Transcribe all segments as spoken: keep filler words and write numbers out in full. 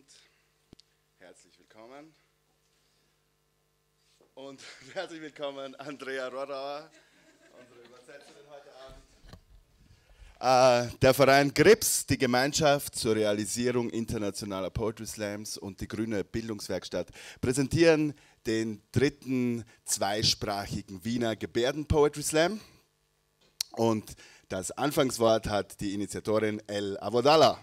Abend. Herzlich willkommen. Und herzlich willkommen Andrea Rohrauer, unsere Übersetzerin heute Abend. Äh, der Verein Grips, die Gemeinschaft zur Realisierung internationaler Poetry Slams und die Grüne Bildungswerkstatt präsentieren den dritten zweisprachigen Wiener Gebärden Poetry Slam. Und das Anfangswort hat die Initiatorin El Avodallah.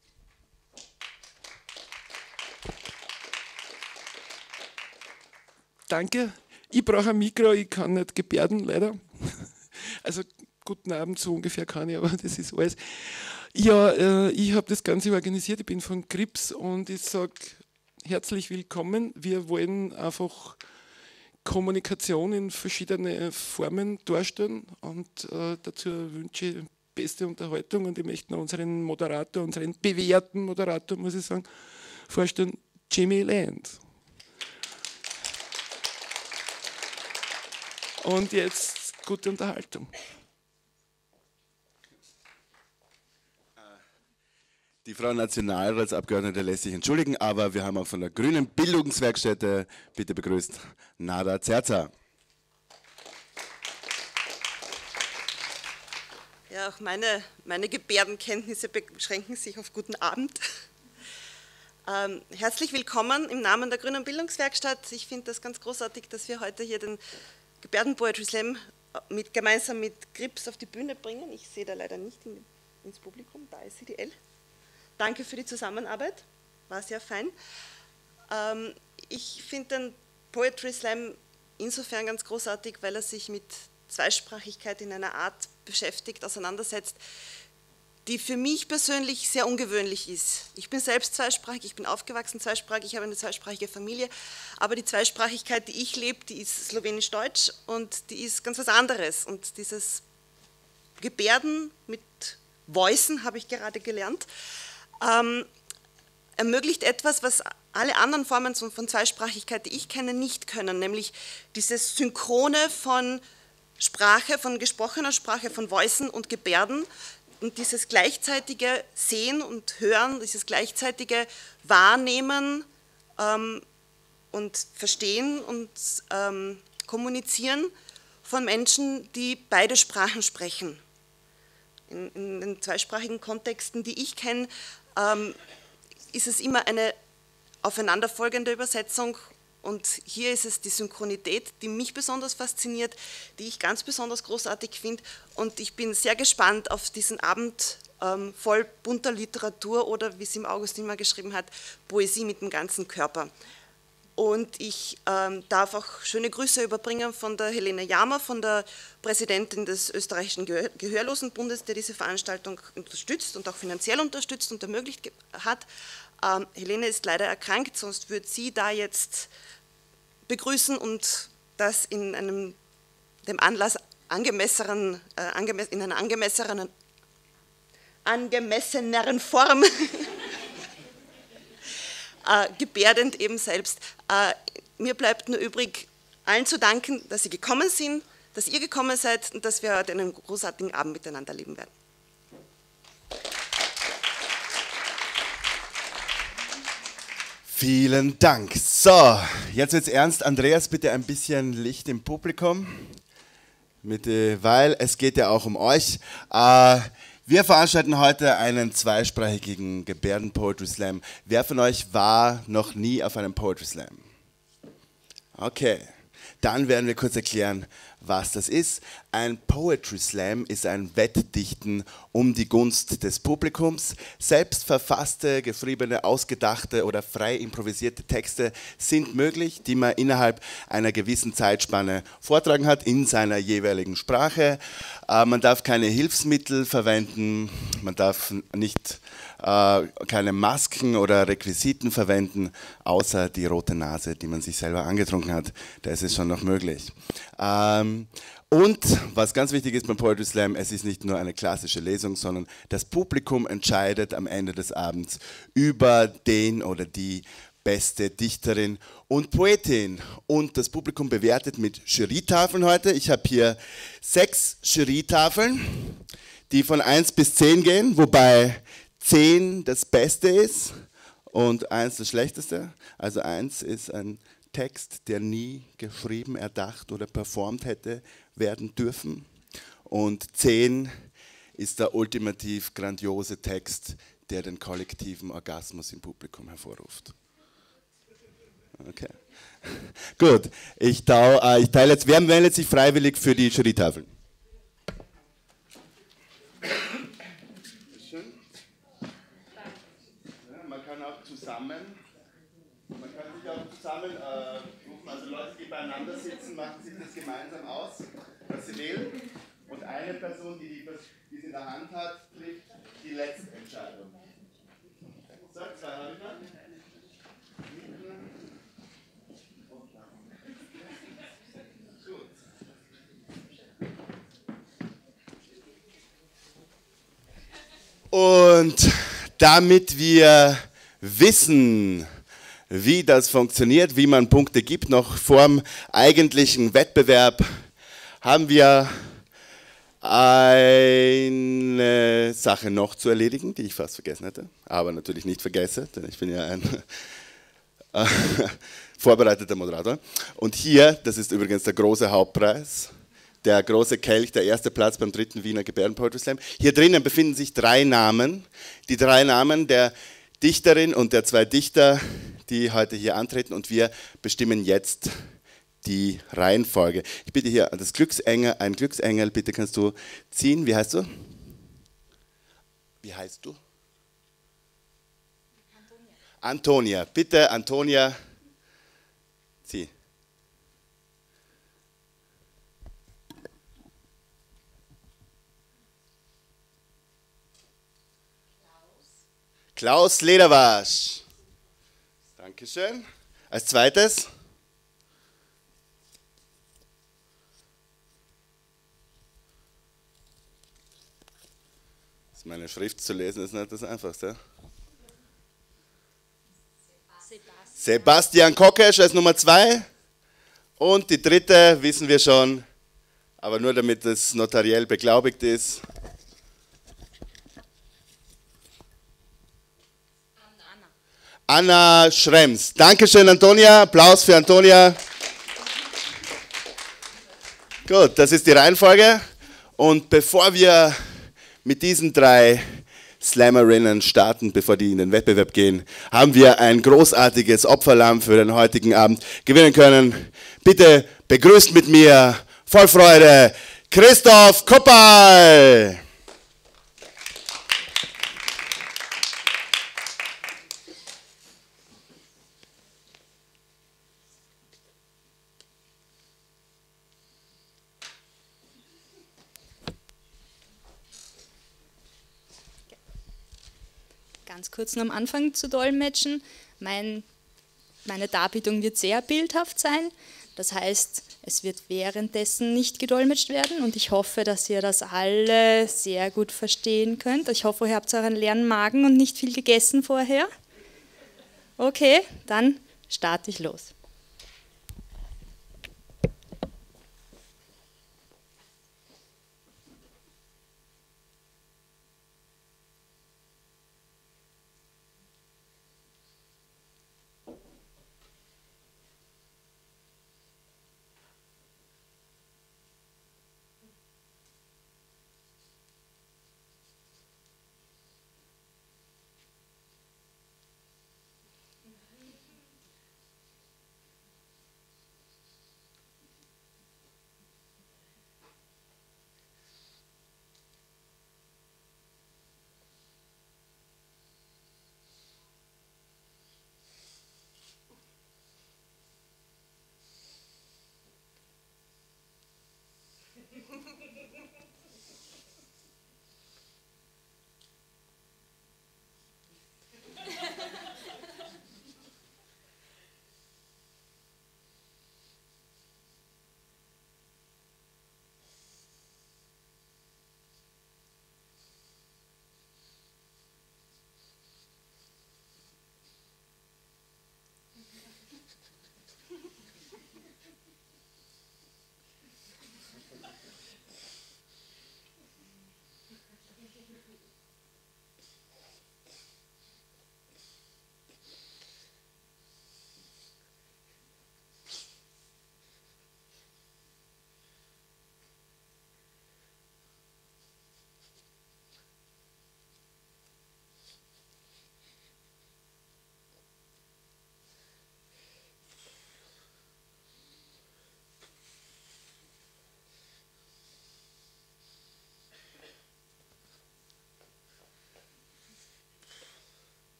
Danke. Ich brauche ein Mikro, ich kann nicht gebärden, leider. Also guten Abend, so ungefähr kann ich, aber das ist alles. Ja, äh, ich habe das Ganze organisiert, ich bin von Grips und ich sage herzlich willkommen. Wir wollen einfach Kommunikation in verschiedene Formen darstellen und äh, dazu wünsche ich beste Unterhaltung und ich möchte noch unseren Moderator, unseren bewährten Moderator, muss ich sagen, vorstellen, Jimmy Land. Und jetzt gute Unterhaltung. Die Frau Nationalratsabgeordnete lässt sich entschuldigen, aber wir haben auch von der Grünen Bildungswerkstätte bitte begrüßt Nada Zerza. Ja, auch meine, meine Gebärdenkenntnisse beschränken sich auf guten Abend. Ähm, herzlich willkommen im Namen der Grünen Bildungswerkstatt. Ich finde das ganz großartig, dass wir heute hier den Gebärden Poetry Slam mit, gemeinsam mit Grips auf die Bühne bringen. Ich sehe da leider nicht in, ins Publikum, da ist sie, die El. Danke für die Zusammenarbeit, war sehr fein. Ähm, ich finde den Poetry Slam insofern ganz großartig, weil er sich mit Zweisprachigkeit in einer Art beschäftigt, auseinandersetzt, die für mich persönlich sehr ungewöhnlich ist. Ich bin selbst zweisprachig, ich bin aufgewachsen zweisprachig, ich habe eine zweisprachige Familie, aber die Zweisprachigkeit, die ich lebe, die ist slowenisch-deutsch und die ist ganz was anderes. Und dieses Gebärden mit Voicen, habe ich gerade gelernt, ähm, ermöglicht etwas, was alle anderen Formen von Zweisprachigkeit, die ich kenne, nicht können, nämlich dieses Synchrone von Sprache, von gesprochener Sprache, von Voicen und Gebärden, und dieses gleichzeitige Sehen und Hören, dieses gleichzeitige Wahrnehmen ähm, und Verstehen und ähm, Kommunizieren von Menschen, die beide Sprachen sprechen. In, in den zweisprachigen Kontexten, die ich kenne, ähm, ist es immer eine aufeinanderfolgende Übersetzung. Und hier ist es die Synchronität, die mich besonders fasziniert, die ich ganz besonders großartig finde. Und ich bin sehr gespannt auf diesen Abend ähm, voll bunter Literatur oder, wie es im Augustin mal geschrieben hat, Poesie mit dem ganzen Körper. Und ich ähm, darf auch schöne Grüße überbringen von der Helene Jammer, von der Präsidentin des österreichischen Gehör Gehörlosenbundes, der diese Veranstaltung unterstützt und auch finanziell unterstützt und ermöglicht hat. Ähm, Helene ist leider erkrankt, sonst würde sie da jetzt begrüßen und das in einem dem Anlass angemessenen, äh, angemessen, in einer angemesseneren, angemesseneren Form äh, gebärdend eben selbst. Äh, mir bleibt nur übrig, allen zu danken, dass Sie gekommen sind, dass ihr gekommen seid und dass wir heute einen großartigen Abend miteinander leben werden. Vielen Dank. So, jetzt wird's ernst. Andreas, bitte ein bisschen Licht im Publikum, mit, weil es geht ja auch um euch. Äh, wir veranstalten heute einen zweisprachigen Gebärden Poetry Slam. Wer von euch war noch nie auf einem Poetry Slam? Okay, dann werden wir kurz erklären, was das ist. Ein Poetry Slam ist ein Wettdichten um die Gunst des Publikums. Selbst verfasste, geschriebene, ausgedachte oder frei improvisierte Texte sind möglich, die man innerhalb einer gewissen Zeitspanne vortragen hat in seiner jeweiligen Sprache. Äh, man darf keine Hilfsmittel verwenden, man darf nicht äh, keine Masken oder Requisiten verwenden, außer die rote Nase, die man sich selber angetrunken hat. Da ist es schon noch möglich. Ähm, Und was ganz wichtig ist beim Poetry Slam, es ist nicht nur eine klassische Lesung, sondern das Publikum entscheidet am Ende des Abends über den oder die beste Dichterin und Poetin. Und das Publikum bewertet mit Jurytafeln heute. Ich habe hier sechs Jurytafeln, die von eins bis zehn gehen, wobei zehn das Beste ist und eins das Schlechteste. Also eins ist ein Text, der nie geschrieben, erdacht oder performt hätte werden dürfen. Und zehn ist der ultimativ grandiose Text, der den kollektiven Orgasmus im Publikum hervorruft. Okay. Gut, ich, tau, äh, ich teile jetzt, wer meldet sich freiwillig für die Jurytafeln? Ja, man kann auch zusammen, man kann sich auch zusammen äh, rufen, also Leute, die beieinander sitzen, machen sich das gemeinsam aus, was sie wählen. Und eine Person, die, die, die es in der Hand hat, trifft die letzte Entscheidung. So, zwei habe ich noch. Und damit wir wissen, wie das funktioniert, wie man Punkte gibt, noch vor dem eigentlichen Wettbewerb, haben wir eine Sache noch zu erledigen, die ich fast vergessen hätte, aber natürlich nicht vergesse, denn ich bin ja ein äh, vorbereiteter Moderator. Und hier, das ist übrigens der große Hauptpreis, der große Kelch, der erste Platz beim dritten Wiener Gebärden Poetry Slam. Hier drinnen befinden sich drei Namen, die drei Namen der Dichterin und der zwei Dichter, die heute hier antreten, und wir bestimmen jetzt die Reihenfolge. Ich bitte hier das Glücksengel, ein Glücksengel, bitte kannst du ziehen. Wie heißt du? Wie heißt du? Antonia. Antonia, bitte Antonia, zieh. Klaus Lederwasch. Dankeschön. Als zweites? Meine Schrift zu lesen ist nicht das Einfachste. Sebastian, Sebastian Kokesch als Nummer zwei. Und die dritte wissen wir schon, aber nur damit es notariell beglaubigt ist. Anna, Anna Schrems. Dankeschön, Antonia. Applaus für Antonia. Gut, das ist die Reihenfolge. Und bevor wir mit diesen drei Slammerinnen starten, bevor die in den Wettbewerb gehen, haben wir ein großartiges Opferlamm für den heutigen Abend gewinnen können. Bitte begrüßt mit mir voll Freude Christoph Koppal. Ganz kurz noch am Anfang zu dolmetschen. Mein, meine Darbietung wird sehr bildhaft sein. Das heißt, es wird währenddessen nicht gedolmetscht werden und ich hoffe, dass ihr das alle sehr gut verstehen könnt. Ich hoffe, ihr habt euren leeren Magen und nicht viel gegessen vorher. Okay, dann starte ich los.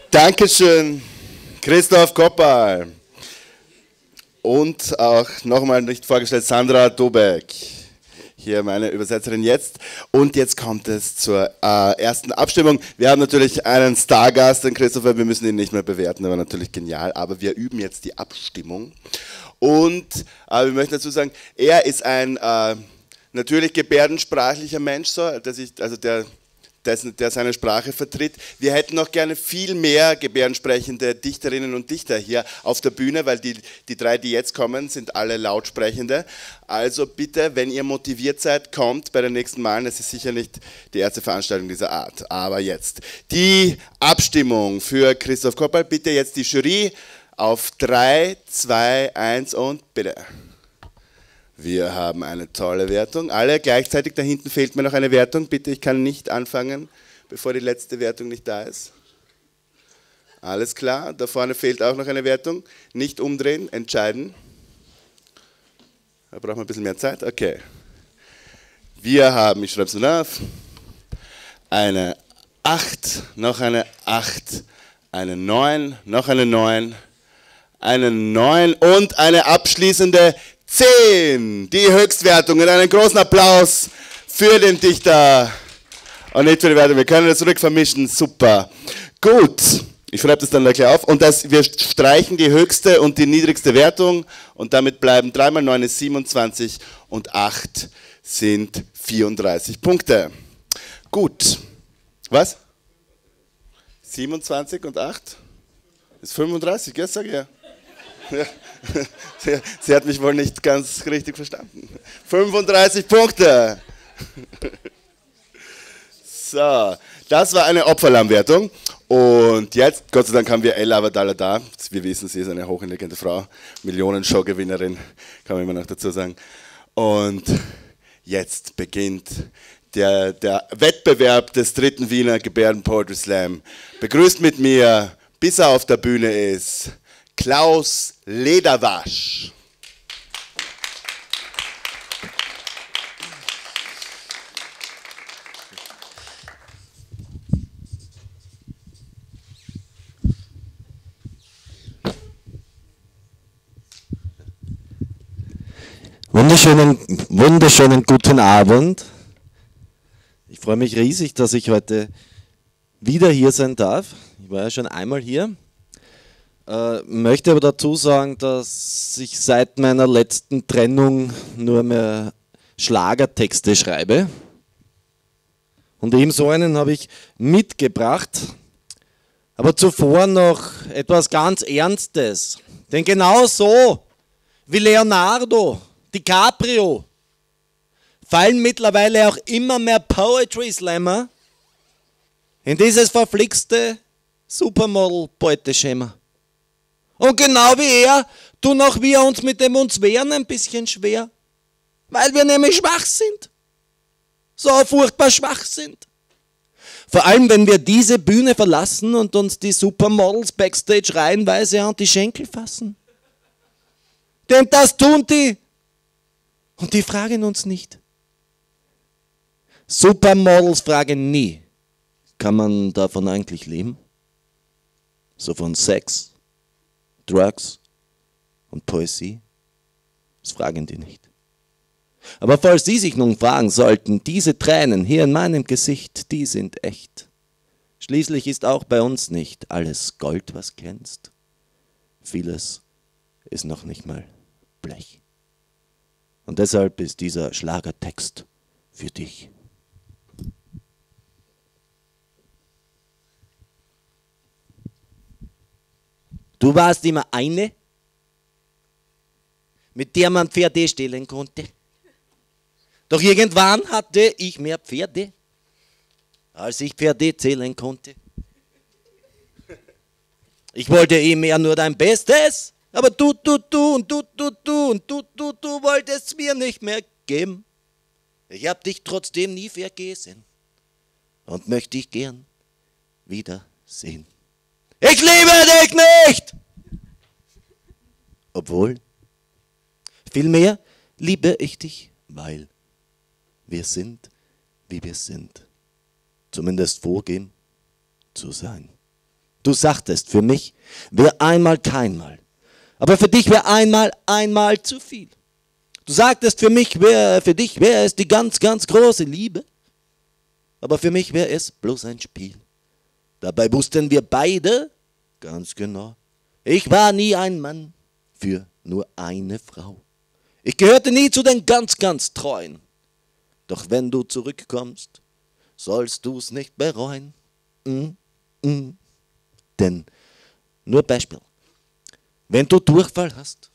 Dankeschön, Christoph Koppal. Und auch nochmal nicht vorgestellt, Sandra Dobeck. Hier meine Übersetzerin jetzt. Und jetzt kommt es zur äh, ersten Abstimmung. Wir haben natürlich einen Stargast, den Christopher, wir müssen ihn nicht mehr bewerten, der war natürlich genial, aber wir üben jetzt die Abstimmung. Und äh, wir möchten dazu sagen, er ist ein äh, natürlich gebärdensprachlicher Mensch, so, der, sich, also der, dessen, der seine Sprache vertritt. Wir hätten noch gerne viel mehr gebärdensprechende Dichterinnen und Dichter hier auf der Bühne, weil die, die drei, die jetzt kommen, sind alle Lautsprechende. Also bitte, wenn ihr motiviert seid, kommt bei den nächsten Malen. Das ist sicher nicht die erste Veranstaltung dieser Art. Aber jetzt die Abstimmung für Christoph Koppal. Bitte jetzt die Jury auf drei, zwei, eins und bitte. Wir haben eine tolle Wertung. Alle gleichzeitig, da hinten fehlt mir noch eine Wertung. Bitte, ich kann nicht anfangen, bevor die letzte Wertung nicht da ist. Alles klar, da vorne fehlt auch noch eine Wertung. Nicht umdrehen, entscheiden. Da brauchen wir ein bisschen mehr Zeit. Okay. Wir haben, ich schreibe es nur auf, eine acht, noch eine acht, eine neun, noch eine neun, eine neun und eine abschließende zehn, die Höchstwertung. Einen großen Applaus für den Dichter und nicht für die Wertung. Wir können das zurück vermischen, super. Gut, ich schreibe das dann gleich auf. Und das, wir streichen die höchste und die niedrigste Wertung und damit bleiben drei mal neun ist siebenundzwanzig und acht sind vierunddreißig Punkte. Gut, was? siebenundzwanzig und acht ist fünfunddreißig, ja, sag ich ja. Ja. Sie, sie hat mich wohl nicht ganz richtig verstanden. fünfunddreißig Punkte. So, das war eine Opferlammwertung. Und jetzt, Gott sei Dank, haben wir Ella Avadallah da. Wir wissen, sie ist eine hochintelligente Frau, Millionenshow-Gewinnerin, kann man immer noch dazu sagen. Und jetzt beginnt der, der Wettbewerb des dritten Wiener Gebärden Poetry Slam. Begrüßt mit mir, bis er auf der Bühne ist, Klaus Lederwasch. Wunderschönen, wunderschönen guten Abend. Ich freue mich riesig, dass ich heute wieder hier sein darf. Ich war ja schon einmal hier. Äh, möchte aber dazu sagen, dass ich seit meiner letzten Trennung nur mehr Schlagertexte schreibe. Und eben so einen habe ich mitgebracht. Aber zuvor noch etwas ganz Ernstes. Denn genau so wie Leonardo DiCaprio fallen mittlerweile auch immer mehr Poetry Slammer in dieses verflixte Supermodel-Beuteschema. Und genau wie er, tun auch wir uns mit dem uns wehren ein bisschen schwer, weil wir nämlich schwach sind. So furchtbar schwach sind. Vor allem, wenn wir diese Bühne verlassen und uns die Supermodels backstage reihenweise an die Schenkel fassen. Denn das tun die. Und die fragen uns nicht. Supermodels fragen nie, kann man davon eigentlich leben? So von Sex, Drugs und Poesie? Das fragen die nicht. Aber falls Sie sich nun fragen sollten, diese Tränen hier in meinem Gesicht, die sind echt. Schließlich ist auch bei uns nicht alles Gold, was glänzt. Vieles ist noch nicht mal Blech. Und deshalb ist dieser Schlagertext für dich. Du warst immer eine, mit der man Pferde stehlen konnte. Doch irgendwann hatte ich mehr Pferde, als ich Pferde zählen konnte. Ich wollte immer mehr nur dein Bestes, aber du, du, du und du, du, du und du, du, du wolltest mir nicht mehr geben. Ich hab dich trotzdem nie vergessen und möchte dich gern wiedersehen. Ich liebe dich nicht! Obwohl, vielmehr liebe ich dich, weil wir sind, wie wir sind. Zumindest vorgeben zu sein. Du sagtest, für mich wäre einmal keinmal. Aber für dich wäre einmal einmal zu viel. Du sagtest, für mich wäre, für dich wäre es die ganz, ganz große Liebe. Aber für mich wäre es bloß ein Spiel. Dabei wussten wir beide ganz genau, ich war nie ein Mann für nur eine Frau. Ich gehörte nie zu den ganz, ganz Treuen. Doch wenn du zurückkommst, sollst du's nicht bereuen. Mm, mm. Denn, nur Beispiel, wenn du Durchfall hast,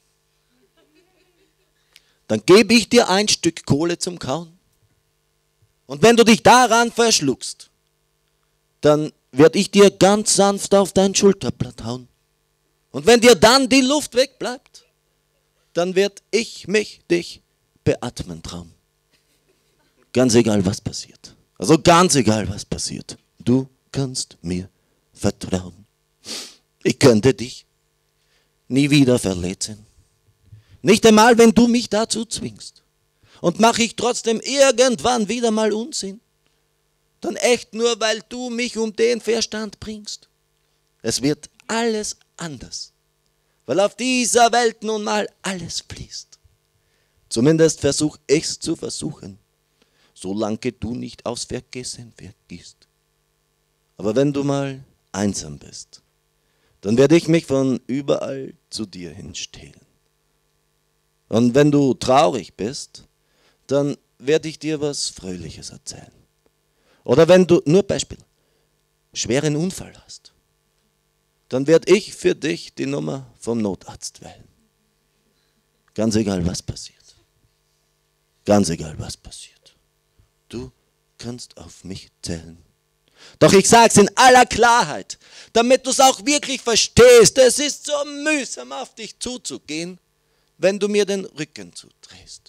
dann gebe ich dir ein Stück Kohle zum Kauen. Und wenn du dich daran verschluckst, dann werde ich dir ganz sanft auf dein Schulterblatt hauen. Und wenn dir dann die Luft wegbleibt, dann werd ich mich dich beatmen trauen. Ganz egal, was passiert. Also ganz egal, was passiert. Du kannst mir vertrauen. Ich könnte dich nie wieder verletzen. Nicht einmal, wenn du mich dazu zwingst. Und mache ich trotzdem irgendwann wieder mal Unsinn. Dann echt nur, weil du mich um den Verstand bringst. Es wird alles anders. Weil auf dieser Welt nun mal alles fließt. Zumindest versuch ich's zu versuchen. Solange du nicht aufs Vergessen vergisst. Aber wenn du mal einsam bist, dann werde ich mich von überall zu dir hinstehlen. Und wenn du traurig bist, dann werde ich dir was Fröhliches erzählen. Oder wenn du, nur Beispiel, schweren Unfall hast, dann werde ich für dich die Nummer vom Notarzt wählen. Ganz egal, was passiert. Ganz egal, was passiert. Du kannst auf mich zählen. Doch ich sag's in aller Klarheit, damit du's auch wirklich verstehst. Es ist so mühsam, auf dich zuzugehen, wenn du mir den Rücken zudrehst.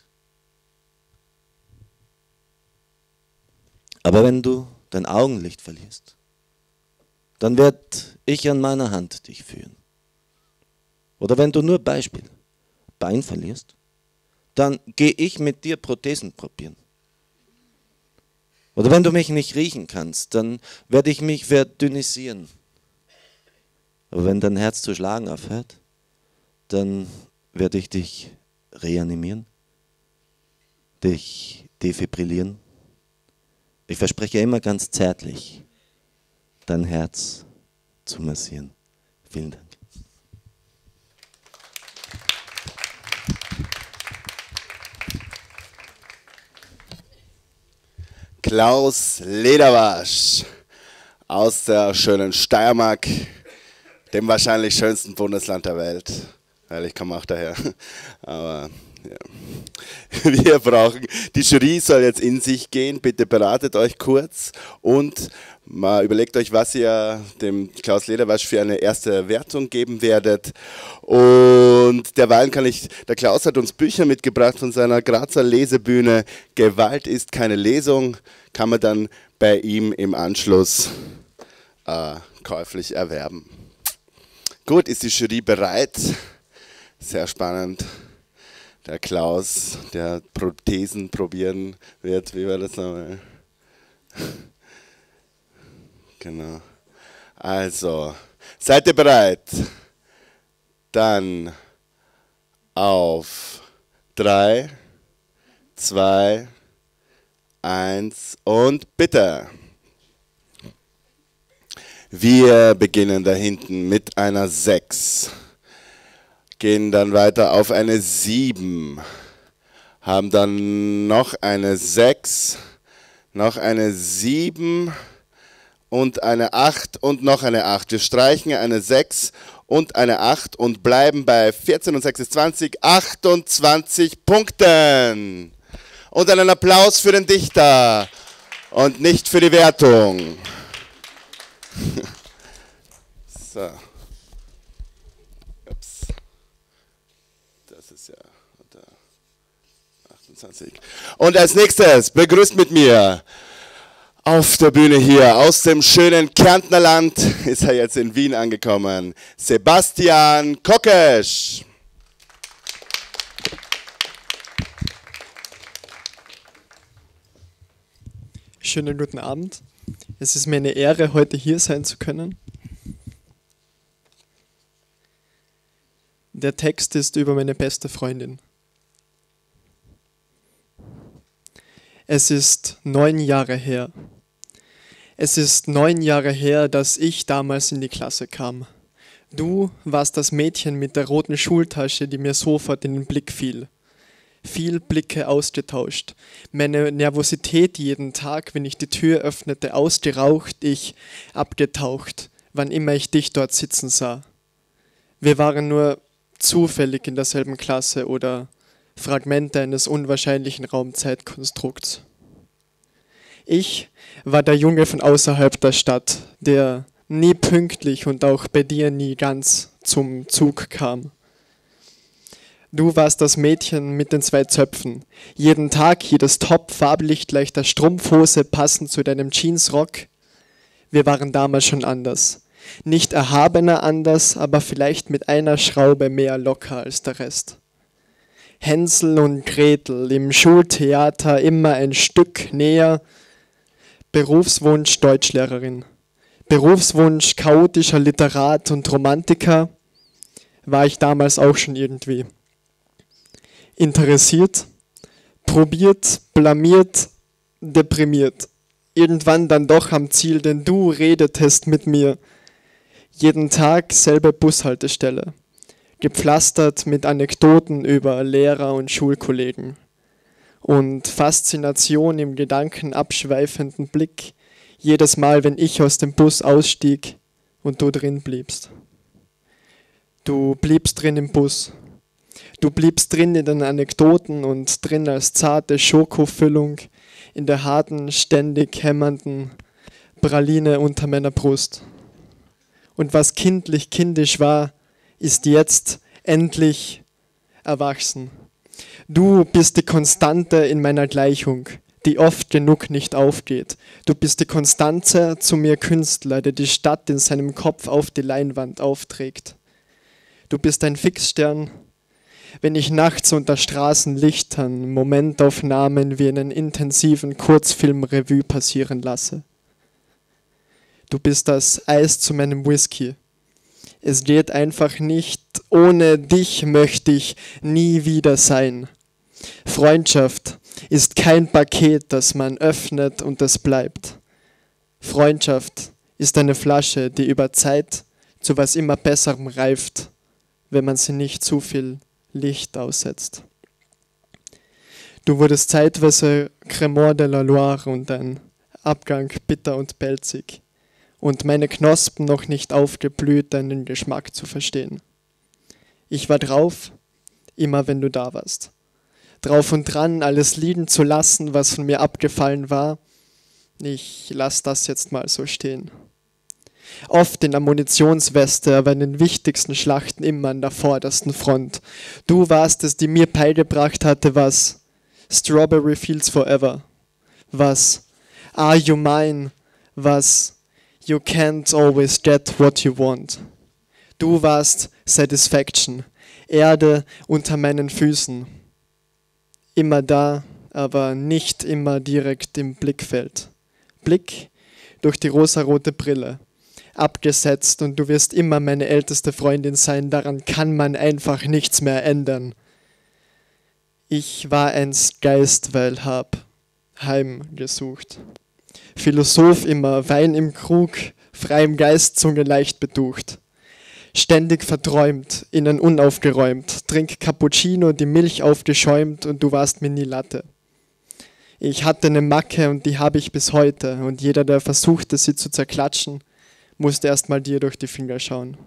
Aber wenn du dein Augenlicht verlierst, dann werde ich an meiner Hand dich führen. Oder wenn du nur Beispiel Bein verlierst, dann gehe ich mit dir Prothesen probieren. Oder wenn du mich nicht riechen kannst, dann werde ich mich verdünnisieren. Aber wenn dein Herz zu schlagen aufhört, dann werde ich dich reanimieren, dich defibrillieren. Ich verspreche immer ganz zärtlich, dein Herz zu massieren. Vielen Dank. Klaus Lederwasch aus der schönen Steiermark, dem wahrscheinlich schönsten Bundesland der Welt, weil ich komme auch daher. Aber ja. Wir brauchen, die Jury soll jetzt in sich gehen, bitte beratet euch kurz und mal überlegt euch, was ihr dem Klaus Lederwasch für eine erste Wertung geben werdet. Und derweil kann ich, der Klaus hat uns Bücher mitgebracht von seiner Grazer Lesebühne. Gewalt ist keine Lesung, kann man dann bei ihm im Anschluss äh, käuflich erwerben. Gut, ist die Jury bereit? Sehr spannend. Der Klaus, der Prothesen probieren wird. Wie war das nochmal? Genau. Also, seid ihr bereit? Dann auf drei, zwei, eins und bitte. Wir beginnen da hinten mit einer sechs. Gehen dann weiter auf eine sieben, haben dann noch eine sechs, noch eine sieben und eine acht und noch eine acht. Wir streichen eine sechs und eine acht und bleiben bei vierzehn und sechs ist zwanzig, achtundzwanzig Punkten. Und einen Applaus für den Dichter und nicht für die Wertung. So. achtundzwanzig. Und als nächstes begrüßt mit mir auf der Bühne hier aus dem schönen Kärntner Land, ist er jetzt in Wien angekommen, Sebastian Kokesch. Schönen guten Abend. Es ist mir eine Ehre, heute hier sein zu können. Der Text ist über meine beste Freundin. Es ist neun Jahre her. Es ist neun Jahre her, dass ich damals in die Klasse kam. Du warst das Mädchen mit der roten Schultasche, die mir sofort in den Blick fiel. Viel Blicke ausgetauscht. Meine Nervosität jeden Tag, wenn ich die Tür öffnete, ausgeraucht, ich abgetaucht, wann immer ich dich dort sitzen sah. Wir waren nur zufällig in derselben Klasse oder Fragmente eines unwahrscheinlichen Raumzeitkonstrukts. Ich war der Junge von außerhalb der Stadt, der nie pünktlich und auch bei dir nie ganz zum Zug kam. Du warst das Mädchen mit den zwei Zöpfen. Jeden Tag, jedes Top, farblich leichter Strumpfhose passend zu deinem Jeansrock. Wir waren damals schon anders. Nicht erhabener anders, aber vielleicht mit einer Schraube mehr locker als der Rest. Hänsel und Gretel im Schultheater immer ein Stück näher. Berufswunsch Deutschlehrerin. Berufswunsch chaotischer Literat und Romantiker. War ich damals auch schon irgendwie. Interessiert, probiert, blamiert, deprimiert. Irgendwann dann doch am Ziel, denn du redetest mit mir. Jeden Tag selbe Bushaltestelle, gepflastert mit Anekdoten über Lehrer und Schulkollegen und Faszination im Gedanken abschweifenden Blick, jedes Mal, wenn ich aus dem Bus ausstieg und du drin bliebst. Du bliebst drin im Bus, du bliebst drin in den Anekdoten und drin als zarte Schokofüllung in der harten, ständig hämmernden Praline unter meiner Brust. Und was kindlich kindisch war, ist jetzt endlich erwachsen. Du bist die Konstante in meiner Gleichung, die oft genug nicht aufgeht. Du bist die Konstanze zu mir Künstler, der die Stadt in seinem Kopf auf die Leinwand aufträgt. Du bist ein Fixstern, wenn ich nachts unter Straßenlichtern Momentaufnahmen wie einen intensiven Kurzfilm-Revue passieren lasse. Du bist das Eis zu meinem Whisky. Es geht einfach nicht, ohne dich möchte ich nie wieder sein. Freundschaft ist kein Paket, das man öffnet und es bleibt. Freundschaft ist eine Flasche, die über Zeit zu was immer Besserem reift, wenn man sie nicht zu viel Licht aussetzt. Du wurdest zeitweise Cremant de la Loire und dein Abgang bitter und pelzig. Und meine Knospen noch nicht aufgeblüht, deinen Geschmack zu verstehen. Ich war drauf, immer wenn du da warst. Drauf und dran, alles liegen zu lassen, was von mir abgefallen war. Ich lass das jetzt mal so stehen. Oft in der Munitionsweste, aber in den wichtigsten Schlachten immer an der vordersten Front. Du warst es, die mir beigebracht hatte, was Strawberry Fields Forever, was Are You Mine, was You can't always get what you want. Du warst Satisfaction, Erde unter meinen Füßen. Immer da, aber nicht immer direkt im Blickfeld. Blick durch die rosarote Brille, abgesetzt und du wirst immer meine älteste Freundin sein, daran kann man einfach nichts mehr ändern. Ich war einst Geist, weil hab Heim gesucht. Philosoph immer, Wein im Krug, freiem Geist, Zunge leicht beducht. Ständig verträumt, innen unaufgeräumt, trink Cappuccino, die Milch aufgeschäumt und du warst mir nie Latte. Ich hatte eine Macke und die habe ich bis heute und jeder, der versuchte, sie zu zerklatschen, musste erst mal dir durch die Finger schauen.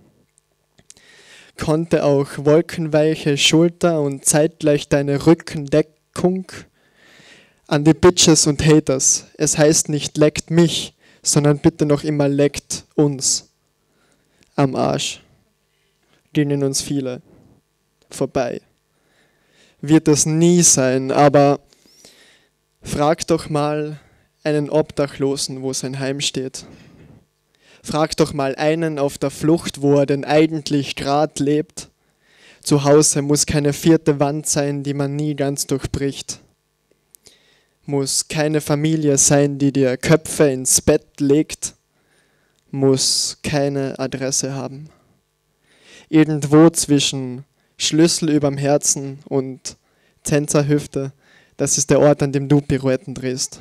Konnte auch wolkenweiche Schulter und zeitgleich deine Rückendeckung an die Bitches und Haters. Es heißt nicht leckt mich, sondern bitte noch immer leckt uns am Arsch. Gingen uns viele vorbei. Wird es nie sein, aber frag doch mal einen Obdachlosen, wo sein Heim steht. Frag doch mal einen auf der Flucht, wo er denn eigentlich grad lebt. Zu Hause muss keine vierte Wand sein, die man nie ganz durchbricht. Muss keine Familie sein, die dir Köpfe ins Bett legt. Muss keine Adresse haben. Irgendwo zwischen Schlüssel überm Herzen und Tänzerhüfte, das ist der Ort, an dem du Pirouetten drehst.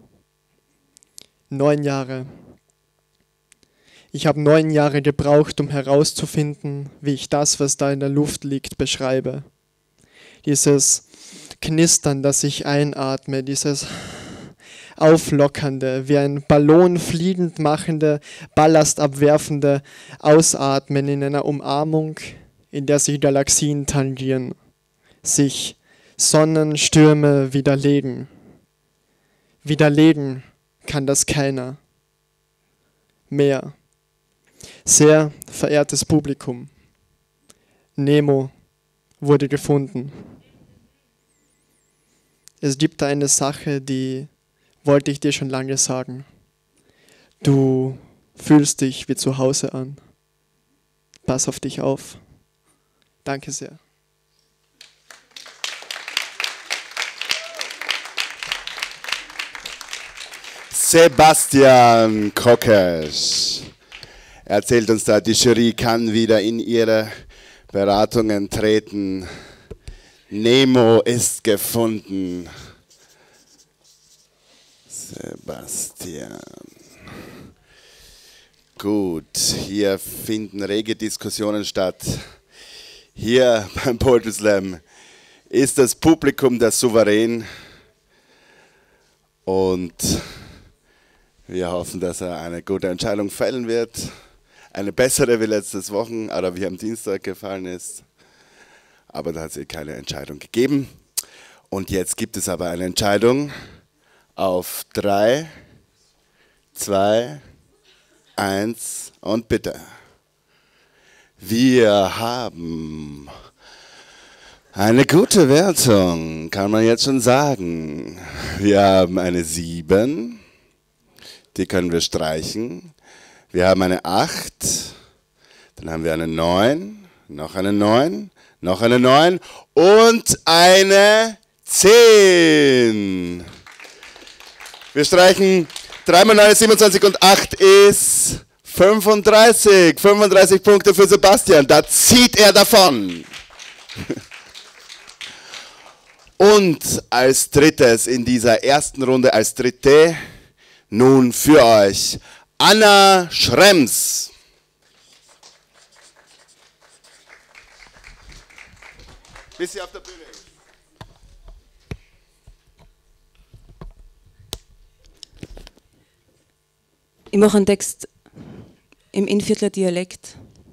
Neun Jahre. Ich habe neun Jahre gebraucht, um herauszufinden, wie ich das, was da in der Luft liegt, beschreibe. Dieses Knistern, das ich einatme, dieses Auflockernde, wie ein Ballon fliegend machende, ballastabwerfende Ausatmen in einer Umarmung, in der sich Galaxien tangieren, sich Sonnenstürme widerlegen. Widerlegen kann das keiner. Mehr. Sehr verehrtes Publikum, Nemo wurde gefunden. Es gibt da eine Sache, die wollte ich dir schon lange sagen. Du fühlst dich wie zu Hause an. Pass auf dich auf. Danke sehr. Sebastian Kokesch erzählt uns da, die Jury kann wieder in ihre Beratungen treten. Nemo ist gefunden. Sebastian. Gut, hier finden rege Diskussionen statt. Hier beim Poetry Slam ist das Publikum der Souverän und wir hoffen, dass er eine gute Entscheidung fällen wird. Eine bessere wie letztes Wochen, oder wie am Dienstag gefallen ist. Aber da hat es eh keine Entscheidung gegeben. Und jetzt gibt es aber eine Entscheidung auf drei, zwei, eins und bitte. Wir haben eine gute Wertung, kann man jetzt schon sagen. Wir haben eine sieben, die können wir streichen. Wir haben eine acht, dann haben wir eine neun, noch eine neun, noch eine neun und eine zehn. Wir streichen drei mal neun ist siebenundzwanzig und acht ist fünfunddreißig. fünfunddreißig Punkte für Sebastian, da zieht er davon. Und als drittes in dieser ersten Runde, als dritte, nun für euch Anna Schrems. Bis sie auf der Bühne ist. Ich mache einen Text im Innviertler Dialekt.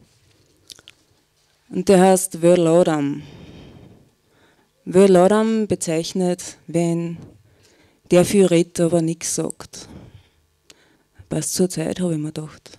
Und der heißt Wörlodam. Wörlodam bezeichnet, wenn der viel redet, aber nichts sagt. Passt zur Zeit, habe ich mir gedacht.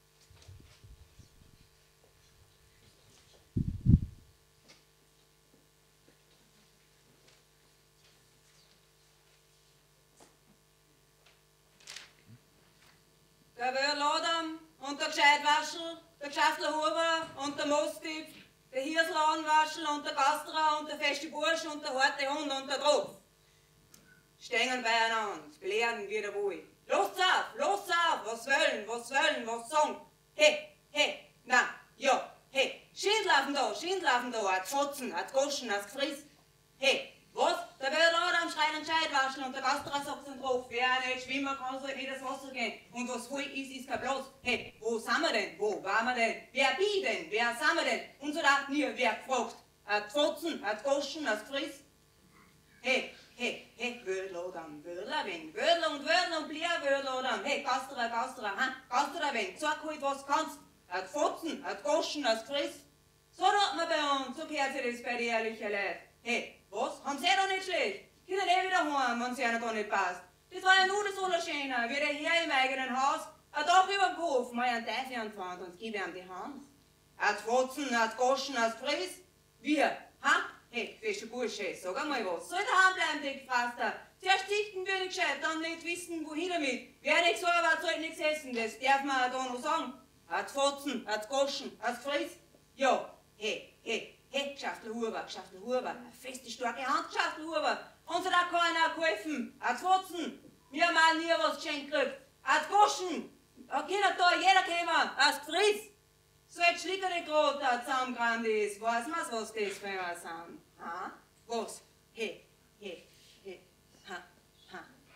Der Wörlodam und der Gescheitwaschel, der Geschaftler Huber und der Mostip, der Hirsladenwaschel und der Gasterer und der feste Bursch und der harte Hund und der Tropf. Stehen beieinander, belehren wie der Wohl. Los auf, los auf, was wollen, was wollen, was sagen. He, he, na, ja, he, Schindlaufen da, Schindlaufen da, hat Fotzen, hat Goschen, hat Gefriss. He, was? Der Wörlodam schreit einen Scheidwaschel und der Gasterer sagt einen Tropf. Wer nicht schwimmen kann, soll nicht ins Wasser gehen. Und was voll ist, ist kein Bloß. Hey, wo sind wir denn? Wo waren wir denn? Wer bin denn? Wer sind wir denn? Und so dachte mir, wer gefragt. Hat Fotzen, hat Goschen, hat Gefriss. Hey, hey, hey, Wörlodam, Wörlerwen, Wörler und Wörler und Blier, Wörlodam. Hey, Gasterer, Gasterer, ha, Gasterer, wenn, sag halt, was kannst. Hat Fotzen, hat Goschen, hat Gefriss. So tut man bei uns, so gehört sich das bei die ehrlichen Leute. Hey, was? Haben sie doch nicht schlecht? Können eh wieder heim, wenn es ihnen da nicht passt. Das war ja nur das Allerschöne, wie der Herr im eigenen Haus, ein Dach über dem Kopf, mal einen Teufel anfangen und gib ihm die Hand. Hat Fotzen, hat Goschen, hat Fries. Wir, ha? Hey, fische Bursche, sag einmal was. Soll daheim bleiben, der Gefasster? Zuerst dichten wir nicht gescheit, dann nicht wissen, wohin damit. Wer nichts arbeitet, soll nichts essen, das darf man da noch sagen. Hat Fotzen, hat Goschen, hat Fries. Ja, hey, hey. Hey, Geschaftler Huber, Geschaftler Huber, eine feste, starke Hand, Geschaftler Huber. Uns hat auch keiner geholfen. Hat Fotzen, wir haben auch nie was geschenkt gekriegt. Hat Goschen, da kann da jeder kommen, hat Fries. So jetzt schlägt er die gerade da zusammengerannt ist, weiß man, was das für ein sind? Ha? Was? He, he, he, ha, ha.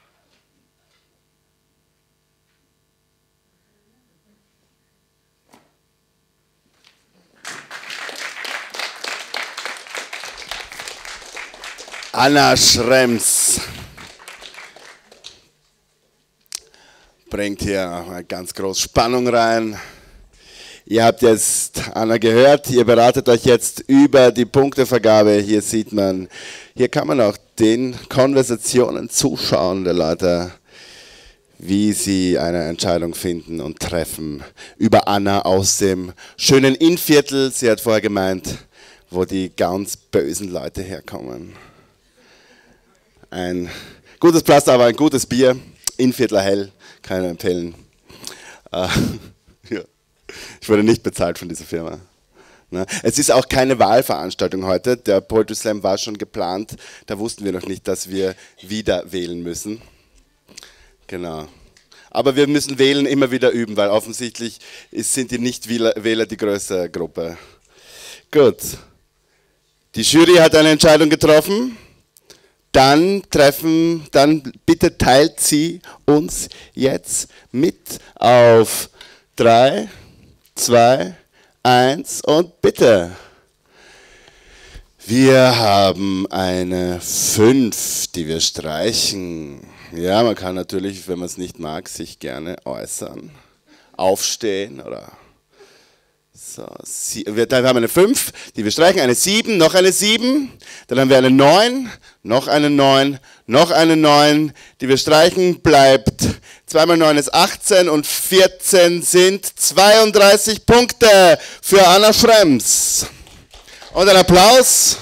Anna Schrems bringt hier eine ganz große Spannung rein. Ihr habt jetzt Anna gehört, ihr beratet euch jetzt über die Punktevergabe. Hier sieht man, hier kann man auch den Konversationen zuschauen der Leute, wie sie eine Entscheidung finden und treffen über Anna aus dem schönen Innviertel. Sie hat vorher gemeint, wo die ganz bösen Leute herkommen. Ein gutes Pflaster, aber ein gutes Bier. Innviertler Hell, kann ich empfehlen. Äh, ja. Ich wurde nicht bezahlt von dieser Firma. Ne? Es ist auch keine Wahlveranstaltung heute. Der Poetry Slam war schon geplant. Da wussten wir noch nicht, dass wir wieder wählen müssen. Genau. Aber wir müssen wählen immer wieder üben, weil offensichtlich ist, sind die Nichtwähler die größte Gruppe. Gut. Die Jury hat eine Entscheidung getroffen. Dann treffen, dann bitte teilt sie uns jetzt mit auf drei, zwei, eins und bitte. Wir haben eine fünf, die wir streichen. Ja, man kann natürlich, wenn man es nicht mag, sich gerne äußern, aufstehen oder so. Wir, dann haben wir eine fünf, die wir streichen, eine sieben, noch eine sieben, dann haben wir eine neun, noch eine neun, noch eine neun, die wir streichen, bleibt zwei mal neun ist achtzehn und vierzehn sind zweiunddreißig Punkte für Anna Schrems. Und ein Applaus.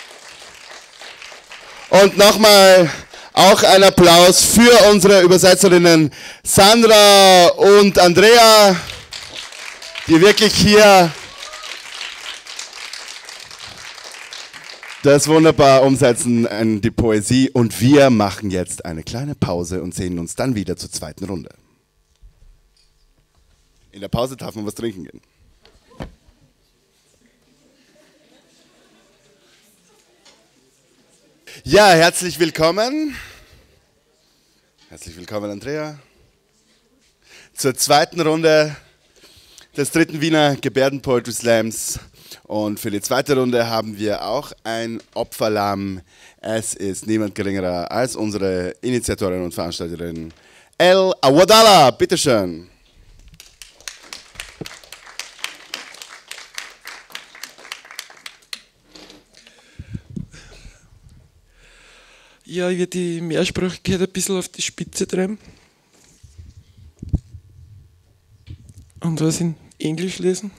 Und nochmal auch ein Applaus für unsere Übersetzerinnen Sandra und Andrea, die wirklich hier das wunderbar umsetzen in die Poesie. Und wir machen jetzt eine kleine Pause und sehen uns dann wieder zur zweiten Runde. In der Pause darf man was trinken gehen. Ja, herzlich willkommen. Herzlich willkommen, Andrea. Zur zweiten Runde des dritten Wiener Gebärden-Poetry Slams. Und für die zweite Runde haben wir auch ein Opferlamm. Es ist niemand geringerer als unsere Initiatorin und Veranstalterin El Awadala. Bitteschön. Ja, ich werde die Mehrsprachigkeit ein bisschen auf die Spitze treiben. Und was in Englisch lesen.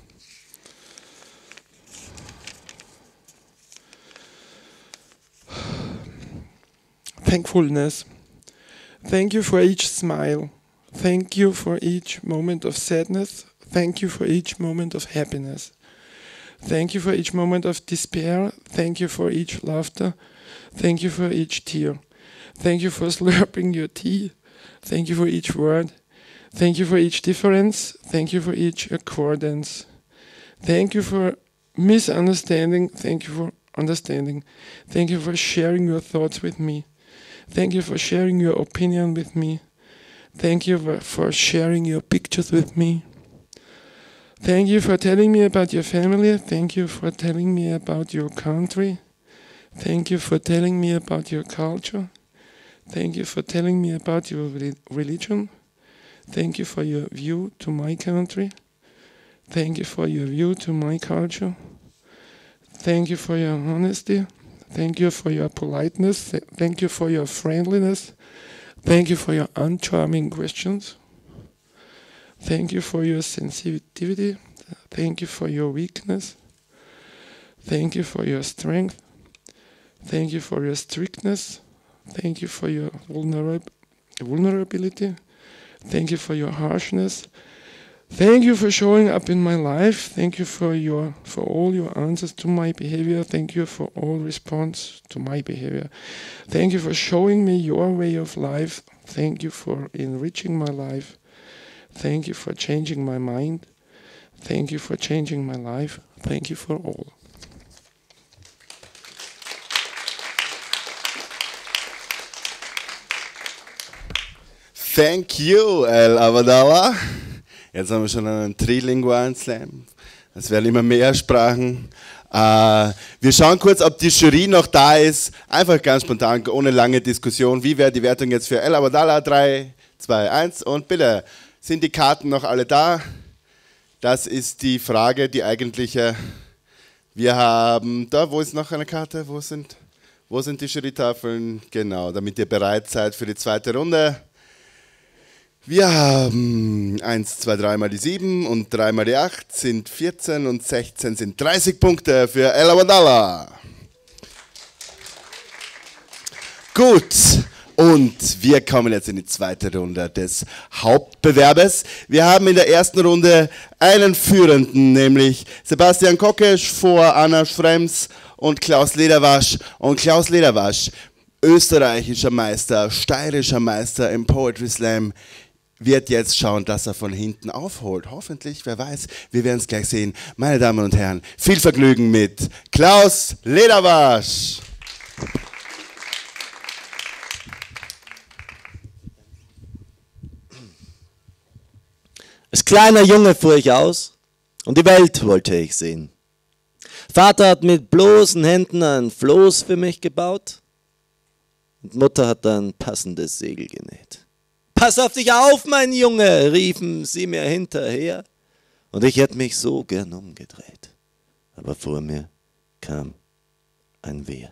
Thankfulness. Thank you for each smile. Thank you for each moment of sadness. Thank you for each moment of happiness. Thank you for each moment of despair. Thank you for each laughter. Thank you for each tear. Thank you for slurping your tea. Thank you for each word. Thank you for each difference. Thank you for each accordance. Thank you for misunderstanding. Thank you for understanding. Thank you for sharing your thoughts with me. Thank you for sharing your opinion with me. Thank you for, for sharing your pictures with me. Thank you for telling me about your family. Thank you for telling me about your country. Thank you for telling me about your culture. Thank you for telling me about your religion. Thank you for your view to my country. Thank you for your view to my culture. Thank you for your honesty. Thank you for your politeness. Thank you for your friendliness. Thank you for your uncharming questions. Thank you for your sensitivity. Thank you for your weakness. Thank you for your strength. Thank you for your strictness. Thank you for your vulnerab- vulnerability. Thank you for your harshness. Thank you for showing up in my life. Thank you for your for all your answers to my behavior. Thank you for all response to my behavior. Thank you for showing me your way of life. Thank you for enriching my life. Thank you for changing my mind. Thank you for changing my life. Thank you for all. Thank you, El Abadallah. Jetzt haben wir schon einen trilingualen Slam. Es werden immer mehr Sprachen. Äh, wir schauen kurz, ob die Jury noch da ist. Einfach ganz spontan, ohne lange Diskussion. Wie wäre die Wertung jetzt für El Abadallah? drei, zwei, eins und bitte. Sind die Karten noch alle da? Das ist die Frage, die eigentliche. Wir haben, da, wo ist noch eine Karte? Wo sind, wo sind die Jurytafeln? Genau, damit ihr bereit seid für die zweite Runde. Wir haben eins, zwei, drei mal die sieben und drei mal die acht sind vierzehn und sechzehn sind dreißig Punkte für El Abadallah. Gut, und wir kommen jetzt in die zweite Runde des Hauptbewerbes. Wir haben in der ersten Runde einen Führenden, nämlich Sebastian Kokesch vor Anna Schrems und Klaus Lederwasch. Und Klaus Lederwasch, österreichischer Meister, steirischer Meister im Poetry Slam, wird jetzt schauen, dass er von hinten aufholt. Hoffentlich, wer weiß, wir werden es gleich sehen. Meine Damen und Herren, viel Vergnügen mit Klaus Lederwasch. Als kleiner Junge fuhr ich aus und die Welt wollte ich sehen. Vater hat mit bloßen Händen ein Floß für mich gebaut und Mutter hat ein passendes Segel genäht. Pass auf dich auf, mein Junge, riefen sie mir hinterher. Und ich hätte mich so gern umgedreht. Aber vor mir kam ein Wehr.